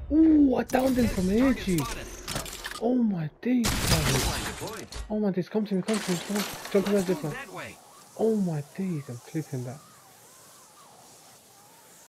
Ooh, I downed him from ages. Oh my days, oh my days, come to me, come to me, come on. Jump in that zipper. Oh my days, I'm clipping that.